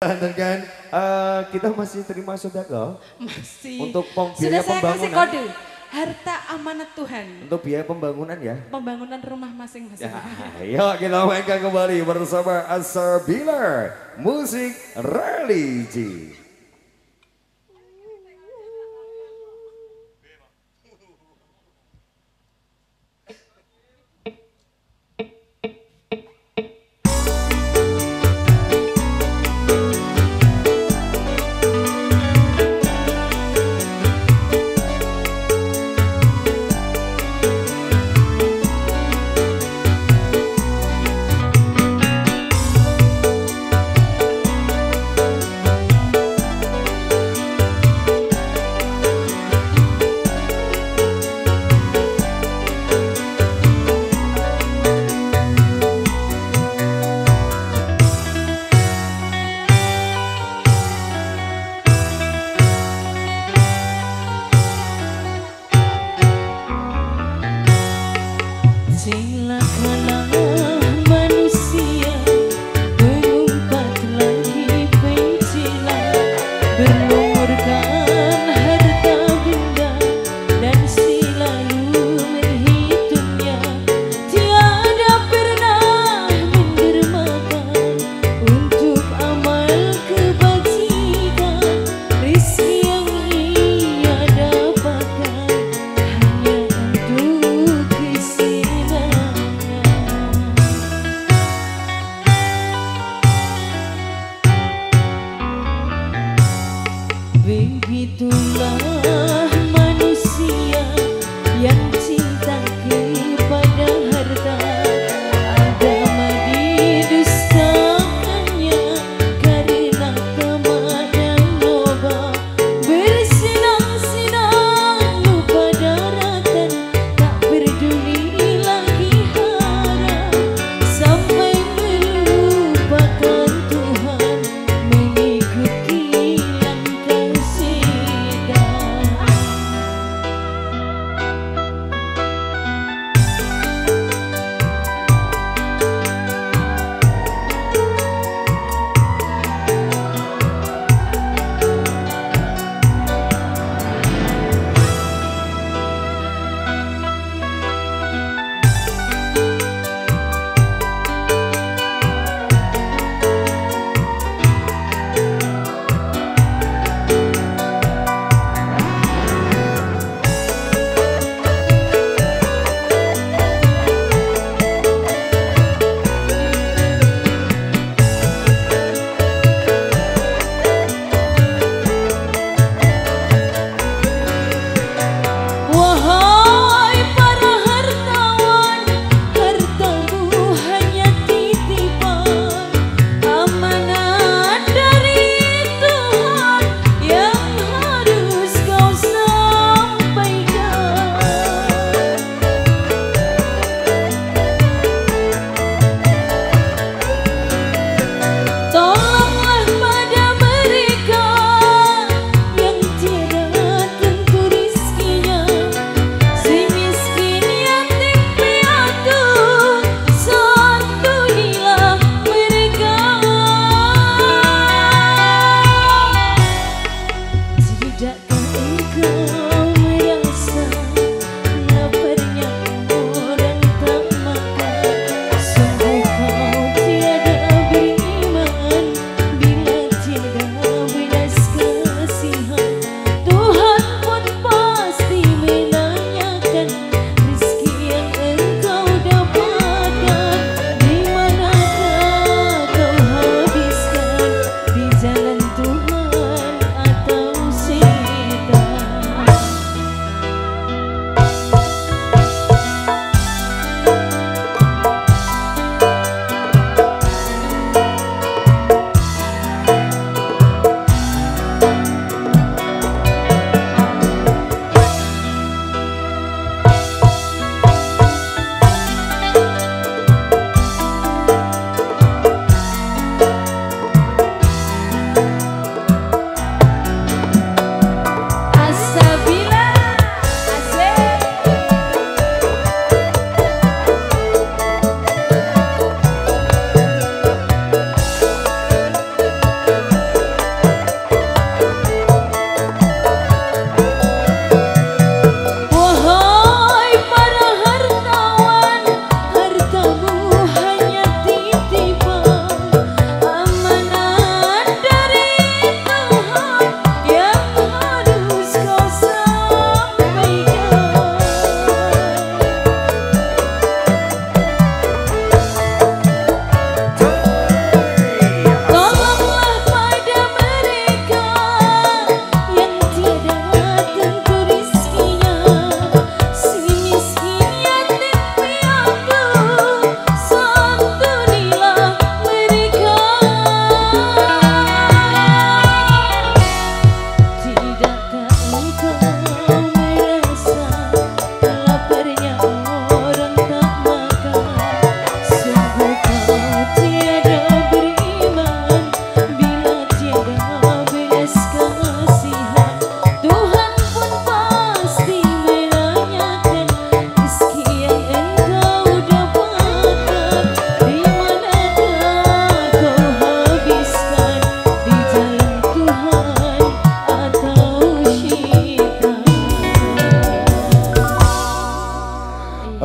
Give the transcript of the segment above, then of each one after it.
Dan kan kita masih terima sedekah Masih. untuk Sudah biaya saya kasih pembangunan. kode. Harta amanat Tuhan. Untuk biaya pembangunan ya. Pembangunan rumah masing-masing. Ya, yuk kita mainkan kembali bersama Asar Bilar, musik religi. Begitulah manusia yang cinta kepada harta, agama didustakannya karena tamak dan loba, bersenang-senang lupa daratan, tak peduli lagi harap, sampai melupakan Tuhan mengikuti langkah sedang.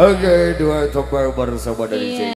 Oke, dua topper bersama dari Iya.